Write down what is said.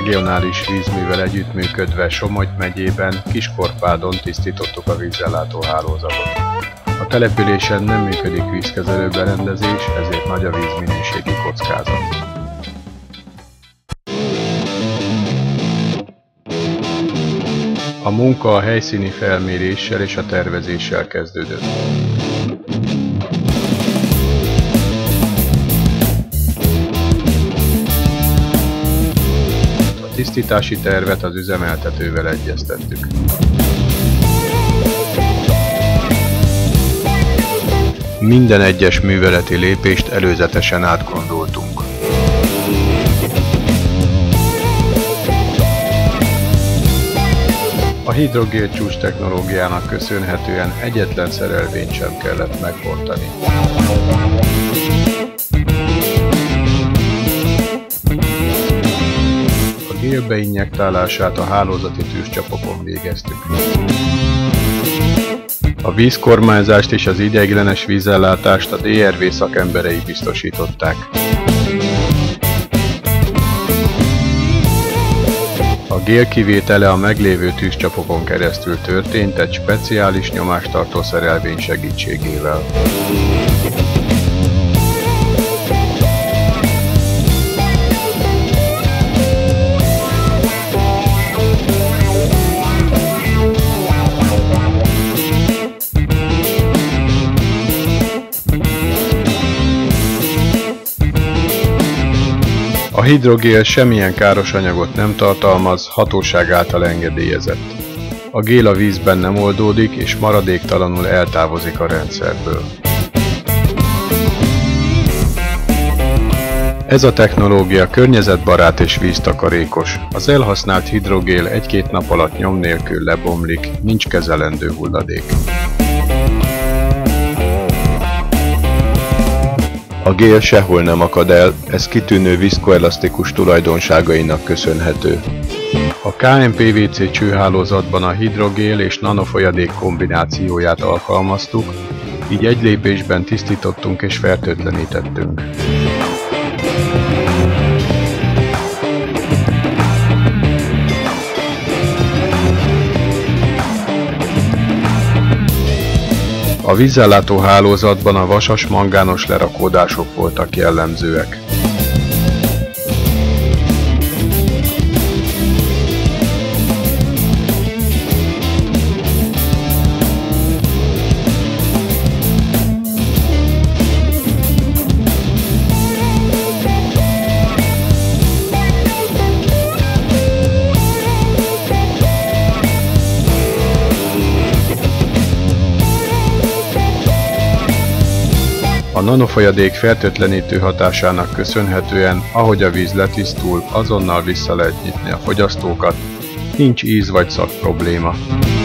regionális vízművel együttműködve Somogy megyében, Kiskorpádon tisztítottuk a vízellátó hálózatot. A településen nem működik vízkezelő berendezés, ezért nagy a vízminőségi kockázat. A munka a helyszíni felméréssel és a tervezéssel kezdődött. A tisztítási tervet az üzemeltetővel egyeztettük. Minden egyes műveleti lépést előzetesen átgondoltunk. A hidrogél csúcs technológiának köszönhetően egyetlen szerelvényt sem kellett megbontani. A gél beinjektálását a hálózati tűzcsapokon végeztük. A vízkormányzást és az ideiglenes vízellátást a DRV szakemberei biztosították. A gél kivétele a meglévő tűzcsapokon keresztül történt egy speciális nyomástartó szerelvény segítségével. A hidrogél semmilyen káros anyagot nem tartalmaz, hatóság által engedélyezett. A gél a vízben nem oldódik és maradéktalanul eltávozik a rendszerből. Ez a technológia környezetbarát és víztakarékos. Az elhasznált hidrogél 1-2 nap alatt nyom nélkül lebomlik, nincs kezelendő hulladék. A gél sehol nem akad el, ez kitűnő viszkoelasztikus tulajdonságainak köszönhető. A KN-PVC csőhálózatban a hidrogél és nanofolyadék kombinációját alkalmaztuk, így egy lépésben tisztítottunk és fertőtlenítettünk. A vízellátó hálózatban a vasas-mangános lerakódások voltak jellemzőek. A nanofolyadék fertőtlenítő hatásának köszönhetően, ahogy a víz letisztul, azonnal vissza lehet nyitni a fogyasztókat, nincs íz vagy szag probléma.